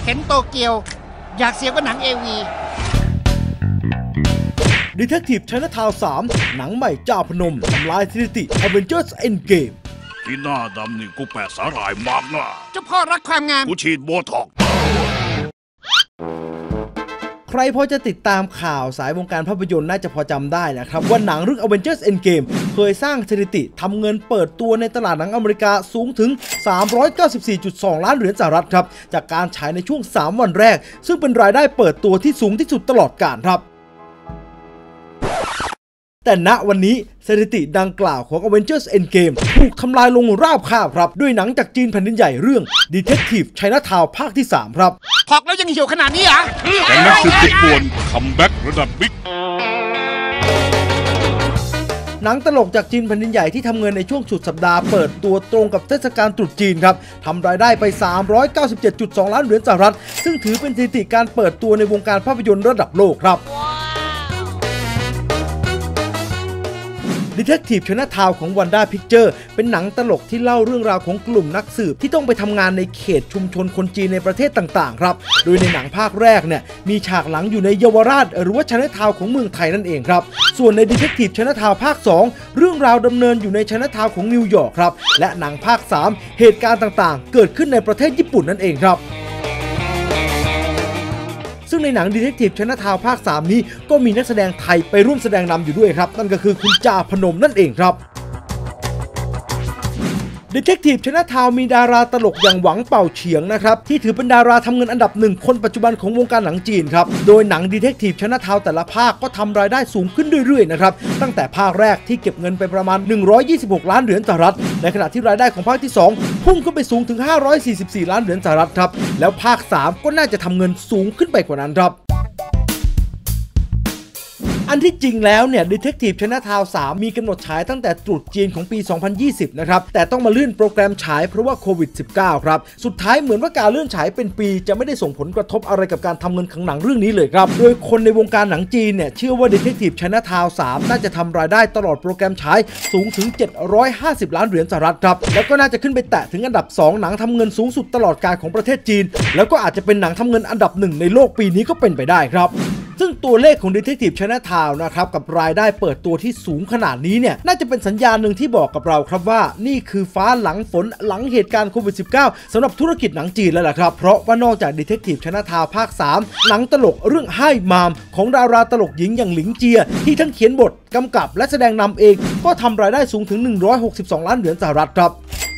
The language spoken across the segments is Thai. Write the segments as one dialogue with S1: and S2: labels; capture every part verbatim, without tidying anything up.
S1: เห็นโตเกียวอยากเสียกว่าหนังเอวี
S2: Detective Chinatown สาม หนังใหม่เจ้าพนมทำลายสถิติ Avengers Endgame
S3: ที่หน้าดำนี่กูแปะสาหร่ายมากนะ
S1: เจ้าพ่อรักความงาม
S3: กูฉีดโบท็อกซ์
S2: ใครพอจะติดตามข่าวสายวงการภาพยนตร์น่าจะพอจำได้นะครับว่าหนังเรื่อง Avengers Endgame เคยสร้างสถิติทำเงินเปิดตัวในตลาดหนังอเมริกาสูงถึง สามร้อยเก้าสิบสี่จุดสอง ล้านเหรียญสหรัฐครับจากการฉายในช่วงสามวันแรกซึ่งเป็นรายได้เปิดตัวที่สูงที่สุดตลอดกาลครับแต่ณวันนี้สถิติดังกล่าวของ Avengers Endgame ถูกทำลายลงราบคาบครับด้วยหนังจากจีนแผ่นดินใหญ่เรื่อง Detective Chinatown ภาคที่สามครับ
S1: ถอกแล้วยังเหี่ยวขนาดนี้เหรอ
S3: แต่นักสืบติดป่วนคัมแบ็กระดับบิ๊ก
S2: หนังตลกจากจีนแผ่นดินใหญ่ที่ทำเงินในช่วงสุดสัปดาห์เปิดตัวตรงกับเทศกาลตรุษจีนครับทำรายได้ไป สามร้อยเก้าสิบเจ็ดจุดสอง ล้านเหรียญสหรัฐซึ่งถือเป็นสถิติการเปิดตัวในวงการภาพยนตร์ระดับโลกครับDetective Chinatown ของ Wanda Pictures เป็นหนังตลกที่เล่าเรื่องราวของกลุ่มนักสืบที่ต้องไปทำงานในเขตชุมชนคนจีนในประเทศต่างๆครับโดยในหนังภาคแรกเนี่ยมีฉากหลังอยู่ในเยาวราชหรือว่า Chinatown ของเมืองไทยนั่นเองครับส่วนใน Detective Chinatown ภาคสองเรื่องราวดำเนินอยู่ใน Chinatown ของนิวยอร์กครับและหนังภาคสามเหตุการณ์ต่างๆเกิดขึ้นในประเทศญี่ปุ่นนั่นเองครับซึ่งในหนัง Detective Chinatown ภาคสามนี้ก็มีนักแสดงไทยไปร่วมแสดงนำอยู่ด้วยครับนั่นก็คือคุณจาพนมนั่นเองครับ Detective Chinatown มีดาราตลกอย่างหวังเป่าเฉียงนะครับที่ถือเป็นดาราทำเงินอันดับหนึ่งคนปัจจุบันของวงการหนังจีนครับโดยหนัง Detective Chinatown แต่ละภาคก็ทำรายได้สูงขึ้นเรื่อยๆนะครับตั้งแต่ภาคแรกที่เก็บเงินไปประมาณหนึ่งร้อยยี่สิบหกล้านเหรียญสหรัฐในขณะที่รายได้ของภาคที่สองพุ่งขึ้นไปสูงถึงห้าร้อยสี่สิบสี่ล้านเหรียญสหรัฐครับแล้วภาคสามก็น่าจะทำเงินสูงขึ้นไปกว่านั้นครับอันที่จริงแล้วเนี่ย Detective Chinatown สาม มีกำหนดฉายตั้งแต่ตรุษจีนของปี สองพันยี่สิบ นะครับแต่ต้องมาเลื่อนโปรแกรมฉายเพราะว่าโควิด สิบเก้า ครับสุดท้ายเหมือนว่าการเลื่อนฉายเป็นปีจะไม่ได้ส่งผลกระทบอะไรกับการทำเงินของหนังเรื่องนี้เลยครับโดยคนในวงการหนังจีนเนี่ยเชื่อว่า Detective Chinatown สาม น่าจะทำรายได้ตลอดโปรแกรมฉายสูงถึงเจ็ดร้อยห้าสิบล้านเหรียญสหรัฐครับแล้วก็น่าจะขึ้นไปแตะถึงอันดับสองหนังทำเงินสูงสุดตลอดกาลของประเทศจีนแล้วก็อาจจะเป็นหนังทำเงินอันดับหนึ่งในโลกปีนี้ก็เป็นไปได้ครับซึ่งตัวเลขของ Detective Chinatown นะครับกับรายได้เปิดตัวที่สูงขนาดนี้เนี่ยน่าจะเป็นสัญญาณหนึ่งที่บอกกับเราครับว่านี่คือฟ้าหลังฝนหลังเหตุการณ์โควิด สิบเก้า สำหรับธุรกิจหนังจีนแล้วล่ะครับเพราะว่านอกจาก Detective Chinatown ภาคสามหนังตลกเรื่องไห้มามของดาราตลกหญิงอย่างหลิงเจียที่ทั้งเขียนบทกำกับและแสดงนำเองก็ทำรายได้สูงถึงหนึ่งร้อยหกสิบสองล้านเหรียญสหรัฐครับ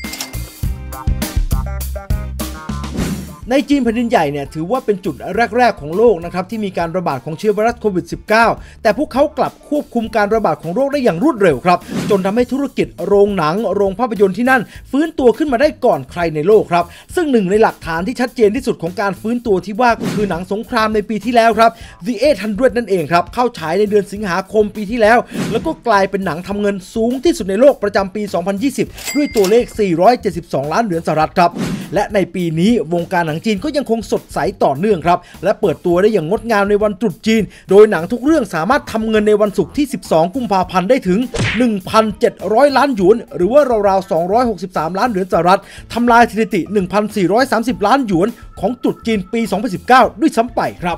S2: ในจีนแผ่นดินใหญ่เนี่ยถือว่าเป็นจุดแรกๆของโลกนะครับที่มีการระบาดของเชื้อไวรัสโควิด สิบเก้า แต่พวกเขากลับควบคุมการระบาดของโรคได้อย่างรวดเร็วครับจนทำให้ธุรกิจโรงหนังโรงภาพยนตร์ที่นั่นฟื้นตัวขึ้นมาได้ก่อนใครในโลกครับซึ่งหนึ่งในหลักฐานที่ชัดเจนที่สุดของการฟื้นตัวที่ว่าก็คือหนังสงครามในปีที่แล้วครับ The แปดร้อย นั่นเองครับเข้าฉายในเดือนสิงหาคมปีที่แล้วแล้วก็กลายเป็นหนังทำเงินสูงที่สุดในโลกประจำปี สองพันยี่สิบ ด้วยตัวเลขสี่ร้อยเจ็ดสิบสองล้านเหรียญสหรัฐครับและในปีนี้วงการหนังจีนก็ยังคงสดใสต่อเนื่องครับและเปิดตัวได้อย่างงดงามในวันตรุษจีนโดยหนังทุกเรื่องสามารถทำเงินในวันศุกร์ที่สิบสองกุมภาพันธ์ได้ถึง หนึ่งพันเจ็ดร้อย ล้านหยวนหรือว่าราวๆสองร้อยหกสิบสามล้านเหรียญสหรัฐทำลายสถิติ หนึ่งพันสี่ร้อยสามสิบ ล้านหยวนของตรุษจีนปี สองพันสิบเก้า ด้วยซ้ำไปครับ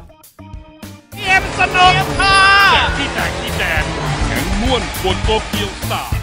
S1: เกมสนุกค่ะ
S3: ที่แตกที่แดงแข็งม่วนบนโตเกียวสตาร์